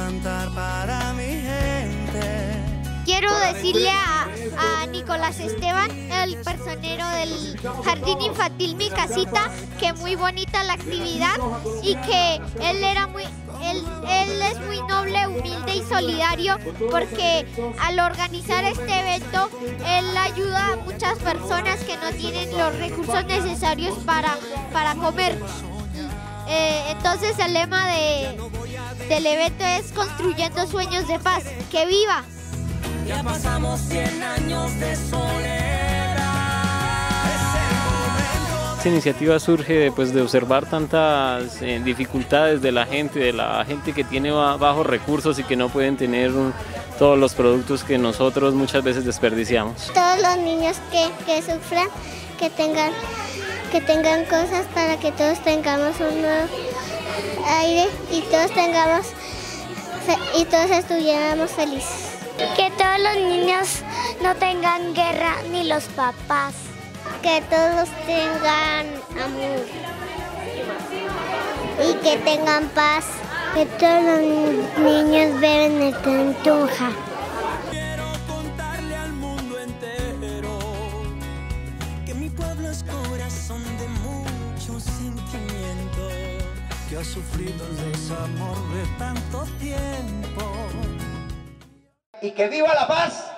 cantar para mi gente. Quiero decirle a Nicolás Esteban, el personero del Jardín Infantil Mi Casita, que muy bonita la actividad y que él es muy noble, humilde y solidario, porque al organizar este evento él ayuda a muchas personas que no tienen los recursos necesarios para comer. Entonces el lema del evento es Construyendo Sueños de Paz. ¡Que viva! Ya pasamos 100 años de soledad. Esta iniciativa surge de observar tantas dificultades de la gente que tiene bajos recursos y que no pueden tener todos los productos que nosotros muchas veces desperdiciamos. Todos los niños que sufran, que tengan cosas para que todos tengamos un nuevo aire y todos estuviéramos felices. Que todos los niños no tengan guerra, ni los papás. Que todos tengan amor y que tengan paz. Que todos los niños beben de tunja. Quiero contarle al mundo entero que mi pueblo es corazón de mucho sentimiento, que ha sufrido el desamor de tanto tiempo. Y que viva la paz.